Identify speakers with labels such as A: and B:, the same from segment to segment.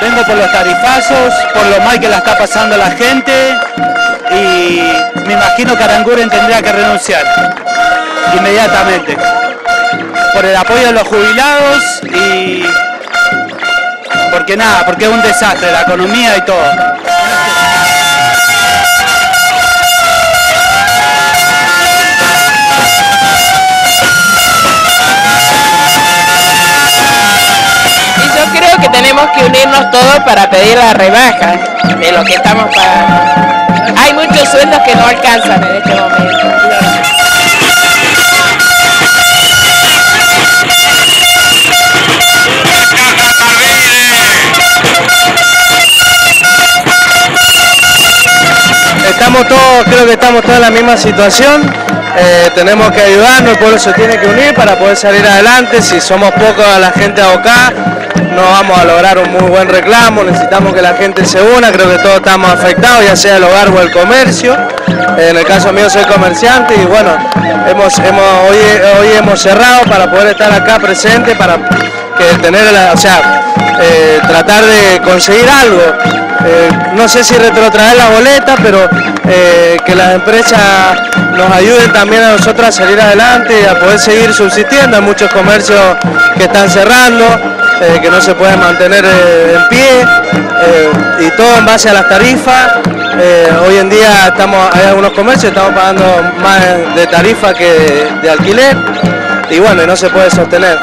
A: Vengo por los tarifazos, por lo mal que la está pasando la gente y me imagino que Aranguren tendría que renunciar inmediatamente por el apoyo de los jubilados y porque es un desastre la economía y todo.
B: Creo que tenemos que unirnos todos para pedir la rebaja de lo que estamos pagando. Hay muchos sueldos que no alcanzan en este momento.
C: Creo que estamos todos en la misma situación. Tenemos que ayudarnos, el pueblo se tiene que unir para poder salir adelante. Si somos pocos la gente abocada, no vamos a lograr un muy buen reclamo, necesitamos que la gente se una, creo que todos estamos afectados, ya sea el hogar o el comercio. En el caso mío soy comerciante y bueno, hoy hemos cerrado para poder estar acá presente, para tratar de conseguir algo. No sé si retrotraer la boleta, pero que las empresas nos ayuden también a nosotros a salir adelante y a poder seguir subsistiendo. Hay muchos comercios que están cerrando, que no se pueden mantener en pie, y todo en base a las tarifas. Hoy en día hay algunos comercios que estamos pagando más de tarifa que de alquiler y bueno, no se puede sostener.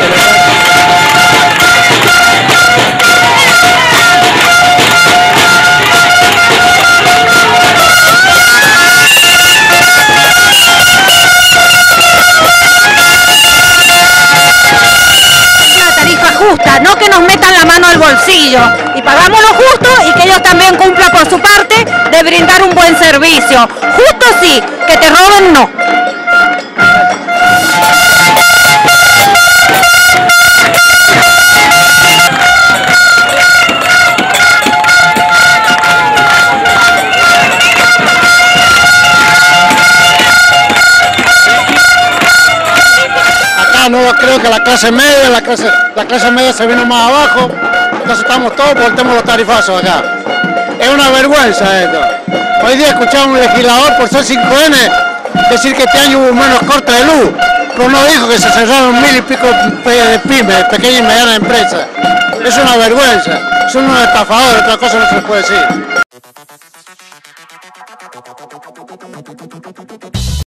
D: No que nos metan la mano al bolsillo y pagamos lo justo y que ellos también cumplan por su parte de brindar un buen servicio. Justo sí, que te roben no.
E: No creo que la clase media se vino más abajo, entonces estamos todos por el tema de los tarifazos acá. Es una vergüenza esto. Hoy día escuchamos a un legislador por ser 5N decir que este año hubo menos corte de luz, pero no dijo que se cerraron 1000 y pico de pymes, pequeñas y medianas empresas. Es una vergüenza, son unos estafadores, otra cosa no se les puede decir.